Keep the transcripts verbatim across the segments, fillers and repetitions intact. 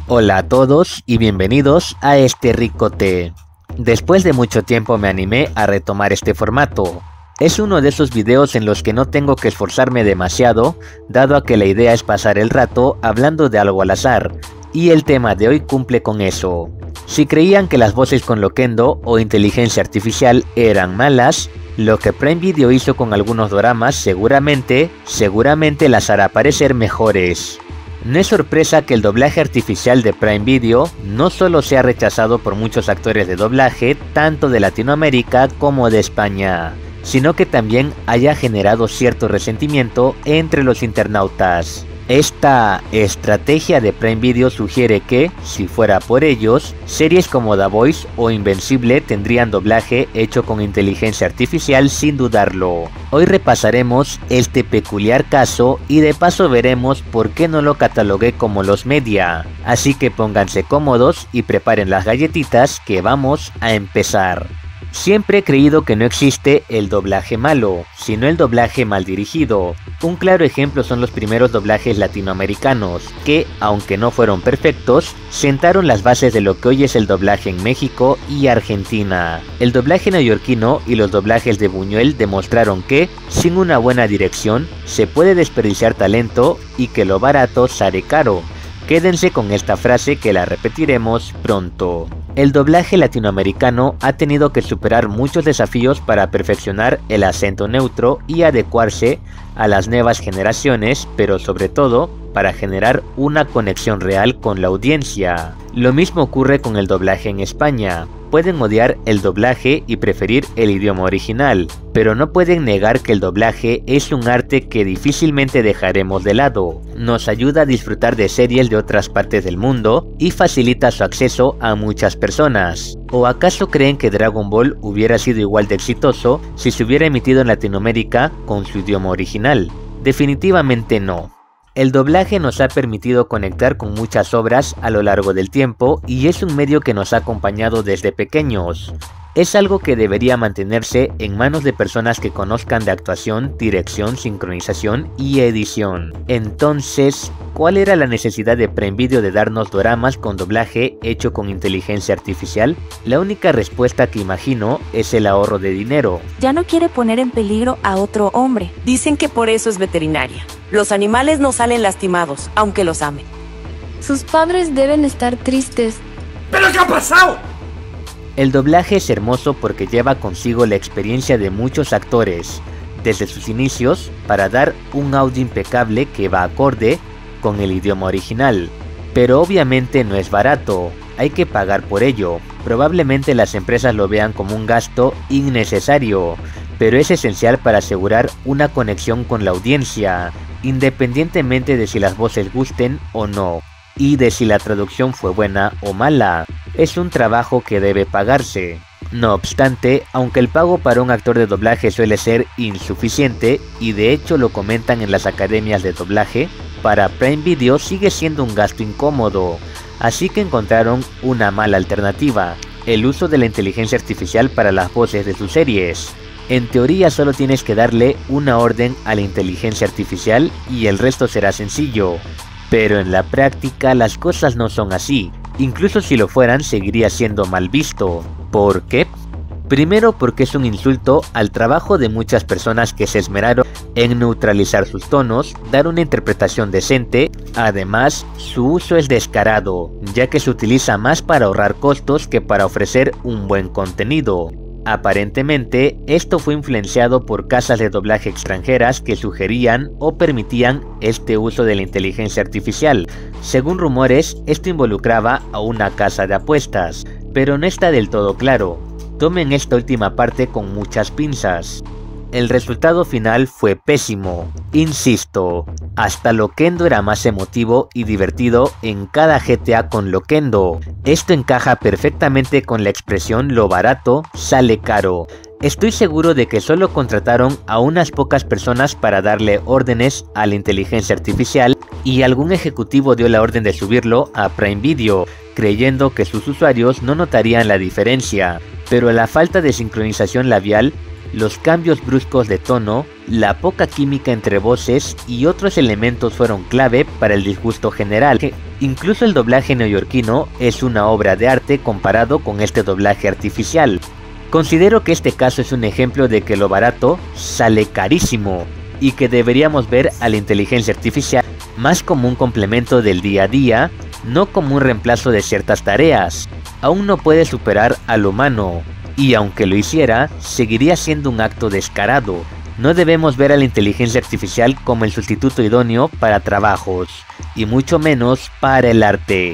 Hola a todos y bienvenidos a este rico té. Después de mucho tiempo me animé a retomar este formato. Es uno de esos videos en los que no tengo que esforzarme demasiado, dado a que la idea es pasar el rato hablando de algo al azar, y el tema de hoy cumple con eso. Si creían que las voces con Loquendo o inteligencia artificial eran malas, lo que Prime Video hizo con algunos doramas seguramente, seguramente las hará parecer mejores. No es sorpresa que el doblaje artificial de Prime Video no solo sea rechazado por muchos actores de doblaje, tanto de Latinoamérica como de España, sino que también haya generado cierto resentimiento entre los internautas. Esta estrategia de Prime Video sugiere que, si fuera por ellos, series como The Voice o Invencible tendrían doblaje hecho con inteligencia artificial sin dudarlo. Hoy repasaremos este peculiar caso y de paso veremos por qué no lo catalogué como los media. Así que pónganse cómodos y preparen las galletitas que vamos a empezar. Siempre he creído que no existe el doblaje malo, sino el doblaje mal dirigido. Un claro ejemplo son los primeros doblajes latinoamericanos, que, aunque no fueron perfectos, sentaron las bases de lo que hoy es el doblaje en México y Argentina. El doblaje neoyorquino y los doblajes de Buñuel demostraron que, sin una buena dirección, se puede desperdiciar talento y que lo barato sale caro. Quédense con esta frase que la repetiremos pronto. El doblaje latinoamericano ha tenido que superar muchos desafíos para perfeccionar el acento neutro y adecuarse a las nuevas generaciones, pero sobre todo para generar una conexión real con la audiencia. Lo mismo ocurre con el doblaje en España. Pueden odiar el doblaje y preferir el idioma original, pero no pueden negar que el doblaje es un arte que difícilmente dejaremos de lado. Nos ayuda a disfrutar de series de otras partes del mundo y facilita su acceso a muchas personas. ¿O acaso creen que Dragon Ball hubiera sido igual de exitoso si se hubiera emitido en Latinoamérica con su idioma original? Definitivamente no. El doblaje nos ha permitido conectar con muchas obras a lo largo del tiempo y es un medio que nos ha acompañado desde pequeños. Es algo que debería mantenerse en manos de personas que conozcan de actuación, dirección, sincronización y edición. Entonces, ¿cuál era la necesidad de Prime Video de darnos doramas con doblaje hecho con inteligencia artificial? La única respuesta que imagino es el ahorro de dinero. Ya no quiere poner en peligro a otro hombre. Dicen que por eso es veterinaria. Los animales no salen lastimados, aunque los amen. Sus padres deben estar tristes. ¿Pero qué ha pasado? El doblaje es hermoso porque lleva consigo la experiencia de muchos actores, desde sus inicios, para dar un audio impecable que va acorde con el idioma original. Pero obviamente no es barato, hay que pagar por ello. Probablemente las empresas lo vean como un gasto innecesario, pero es esencial para asegurar una conexión con la audiencia, independientemente de si las voces gusten o no, y de si la traducción fue buena o mala. Es un trabajo que debe pagarse. No obstante, aunque el pago para un actor de doblaje suele ser insuficiente, y de hecho lo comentan en las academias de doblaje, para Prime Video sigue siendo un gasto incómodo, así que encontraron una mala alternativa: el uso de la inteligencia artificial para las voces de sus series. En teoría solo tienes que darle una orden a la inteligencia artificial y el resto será sencillo, pero en la práctica las cosas no son así. Incluso si lo fueran, seguiría siendo mal visto. ¿Por qué? Primero porque es un insulto al trabajo de muchas personas que se esmeraron en neutralizar sus tonos, dar una interpretación decente. Además, su uso es descarado, ya que se utiliza más para ahorrar costos que para ofrecer un buen contenido. Aparentemente, esto fue influenciado por casas de doblaje extranjeras que sugerían o permitían este uso de la inteligencia artificial. Según rumores, esto involucraba a una casa de apuestas, pero no está del todo claro. Tomen esta última parte con muchas pinzas. El resultado final fue pésimo. Insisto, hasta Loquendo era más emotivo y divertido en cada G T A con Loquendo. Esto encaja perfectamente con la expresión "lo barato sale caro". Estoy seguro de que solo contrataron a unas pocas personas para darle órdenes a la inteligencia artificial y algún ejecutivo dio la orden de subirlo a Prime Video, creyendo que sus usuarios no notarían la diferencia. Pero la falta de sincronización labial Los cambios bruscos de tono, la poca química entre voces y otros elementos fueron clave para el disgusto general. Incluso el doblaje neoyorquino es una obra de arte comparado con este doblaje artificial. Considero que este caso es un ejemplo de que lo barato sale carísimo y que deberíamos ver a la inteligencia artificial más como un complemento del día a día, no como un reemplazo de ciertas tareas. Aún no puede superar al humano, y aunque lo hiciera, seguiría siendo un acto descarado. No debemos ver a la inteligencia artificial como el sustituto idóneo para trabajos, y mucho menos para el arte.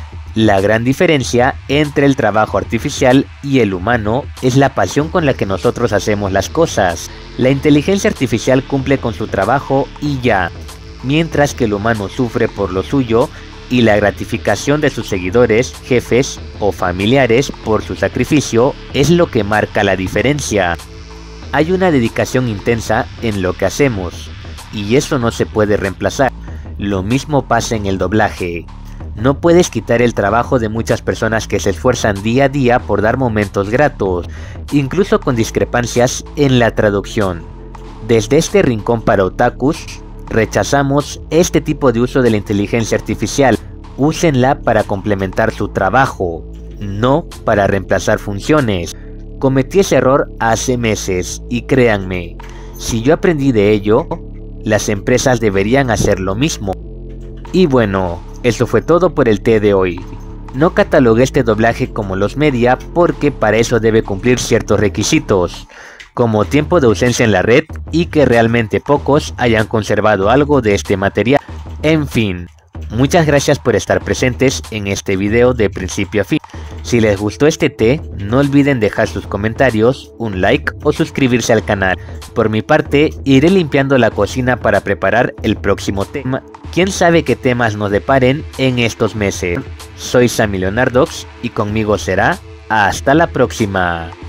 La gran diferencia entre el trabajo artificial y el humano es la pasión con la que nosotros hacemos las cosas. La inteligencia artificial cumple con su trabajo y ya, mientras que el humano sufre por lo suyo y la gratificación de sus seguidores, jefes o familiares por su sacrificio es lo que marca la diferencia. Hay una dedicación intensa en lo que hacemos, y eso no se puede reemplazar. Lo mismo pasa en el doblaje. No puedes quitar el trabajo de muchas personas que se esfuerzan día a día por dar momentos gratos, incluso con discrepancias en la traducción. Desde este rincón para otakus, rechazamos este tipo de uso de la inteligencia artificial. Úsenla para complementar su trabajo, no para reemplazar funciones. Cometí ese error hace meses y créanme, si yo aprendí de ello, las empresas deberían hacer lo mismo. Y bueno, eso fue todo por el té de hoy. No catalogué este doblaje como los media porque para eso debe cumplir ciertos requisitos, como tiempo de ausencia en la red y que realmente pocos hayan conservado algo de este material. En fin, muchas gracias por estar presentes en este video de principio a fin. Si les gustó este té, no olviden dejar sus comentarios, un like o suscribirse al canal. Por mi parte, iré limpiando la cocina para preparar el próximo tema. Quién sabe qué temas nos deparen en estos meses. Soy Sammy Leonardox y conmigo será hasta la próxima.